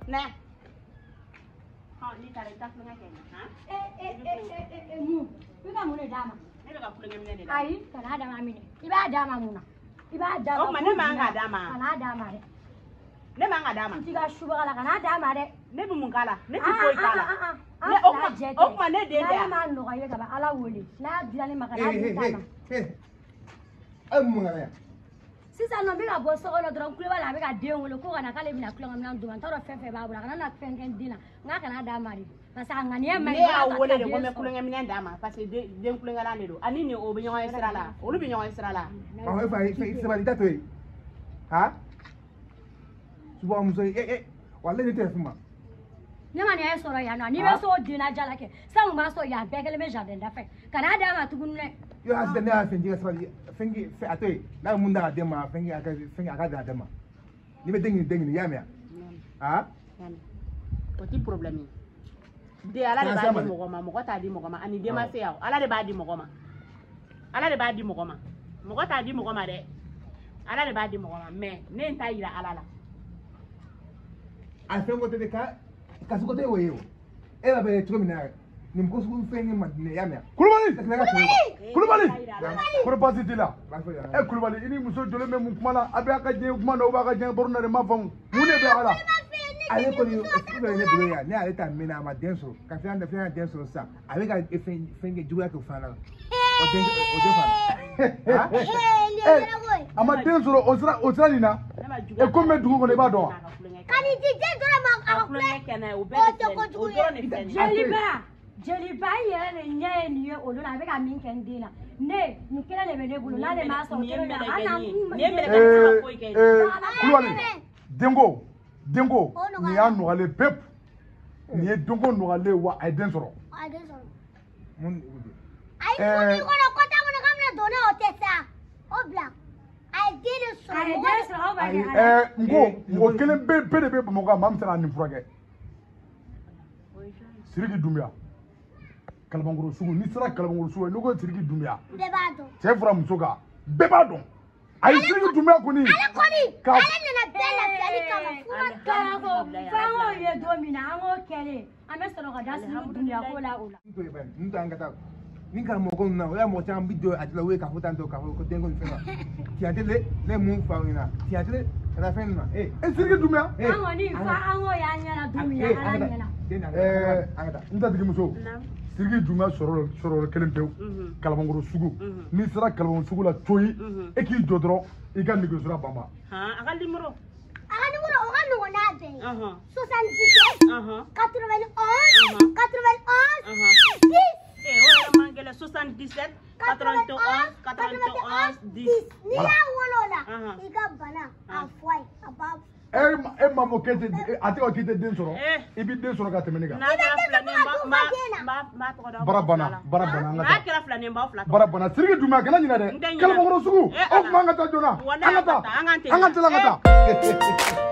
Ne. Ha ni tare ta kulenga kenan. Ha? Mu. Ika mun dama. Ne bɛ ka kulenga minɛ de la. Ayi, kana dama minɛ. I b'a dama mun na? I b'a dama. O ma ne man ka dama. Kana dama dɛ. Ne man ka dama. I ti ka subaga la, kana dama dɛ. Ne bɛ mun k'a la? Ne tɛ foyi k'a la. Ne o kuma ne den tɛ. N'a ma nɔgɔya ka ban Ala wele. N'a dilanni ma kana di ta ma. Ai mun ngara ya. Sisan nɔ n bɛ ka bɔ so kɔnɔ dɔrɔn n kulo b'a la a bɛ ka den wele ko ka na k'ale bɛna kulonkɛ minɛn d'u ma n t'a dɔn fɛn fɛn b'a bolo a kana na fɛn kɛ n den na n k'a kana d'a ma de parce que a ŋaniya man ɲi. Ne y'a wele de ko n bɛ kulonkɛ minɛn d'a ma parce que den kulonkɛlan de don ani ni o bɛ ɲɔgɔn ye sira la olu bɛ ɲɔgɔn ye sira la. Ɔ e fa sabali ta to yen ha suba muso wale ne tɛ fuma. Ne ma nin ye sɔrɔ yan nɔ n'i bɛ so den na jala kɛ sango b'a sɔrɔ yan bɛɛ kelen bɛ jardin da fɛ kana d'a ma tuguni dɛ. Yo asida ne y'a fɛn jɛgɛ sabali fɛn a to yen n'a mun da ka den ma fɛn a ka da a den ma n'i bɛ den ɲini i y'a mɛn ha. O ti problème ye den ala de b'a di mɔgɔ ma mɔgɔ t'a di mɔgɔ ma ani den ma se yan ala de b'a di mɔgɔ ma ala de b'a di mɔgɔ ma mɔgɔ t'a di mɔgɔ ma dɛ ala de b'a di mɔgɔ ma mais ne n t'a yira ala la. A fɛn ko tɛ de ka sugu tɛ o ye o e b'a bɛ cogo min na nin ko sugu fɛn ye ma ne y'a mɛn. Kulubali Kulubali ko baasi t'i la Kulubali i ni muso jɔlen bɛ mun kuma la a bɛ a ka diɲɛ kuma na o b'a ka diɲɛ baro na de ma faamu mun de bɛ ala. Ale kɔni o sugu bɛ ne bolo yan ne ale t'a mɛn a ma den sɔrɔ ka fɛn den sɔrɔ sisan a bɛ ka fɛn kɛ juguya kɛ fana la o den fana. A ma den sɔrɔ o sira nin na e ko n bɛ dugu kɔnɔ i b'a dɔn wa. Kani ti den dɔrɔn ma a kulonkɛ kɛ n'a ye o bɛɛ de filɛ o dɔrɔn de filɛ nin ye. Jeliba yɛrɛ de ɲɛ ye nin ye olu la a bɛ ka min kɛ n den na ne nin kelen de bɛ ne bolo n'ale m'a sɔrɔ kelen na Kulubali denko nin y'a nɔgɔlen pepu nin ye denko nɔgɔlen wa a ye den sɔrɔ. A den sɔrɔ. Mun ayi mun kɔnɔ kɔta kɔnɔ k'an bɛna don ne o tɛ sa o bila a ye den de sɔrɔ. A ye den sɔrɔ aw b'a kɛ. Mɔgɔ kelen bɛɛ de bɛ Bamakɔ maa min sera nin furakɛ Siriki Dunbiya Kalabankɔrɔ sugu n'i sera Kalabankɔrɔ sugu n'i ko Siriki Dunbiya bɛɛ b'a dɔn cɛ fara muso kan bɛɛ b'a dɔn a ye Siriki Dunbiya kɔni ale nana bɛɛ lafiyali kama f'an k'o ye don min na an k'o kɛlen an bɛ sɔrɔ ka da Siriki Dunbiya ko la o la. n t'an ka taa ni karamɔgɔ ninnu na o y'a mɔgɔ caman bi jɔ a la o ye k'a fɔ tan tɔ k'a fɔ ko den ko nin fɛn na tiɲɛ tɛ dɛ ne ye mun fɔ aw ɲɛna tiɲɛ tɛ dɛ ka taa fɛn nin na Siriki Dunbiya. An kɔni fa an k'o y'an ɲɛna don min na ala ɲɛna. N tatigi muso Siriki Dunbiya sɔrɔ kelen pewu Kalabankɔrɔ sugu n'i sera Kalabankɔrɔ sugu la coyi e k'i jɔ dɔrɔn i ka nɛgɛjuru banba. A ka numéro o ka nɔgɔn n'a bɛɛ ye 77 91 77 91 91 10 n'i y'a wolo o la i ka bana a fɔ a ye a b'a fɔ. E ma fɔ k'e tɛ a tɛ k'i tɛ den sɔrɔ i bɛ den sɔrɔ ka tɛmɛ ne kan. Bara bana n'a kɛra filanin baw fila bara bana Siriki Dunbiya kana ɲinɛ dɛ Kalabankɔrɔ sugu o tuma an ka taa joona an ka taa.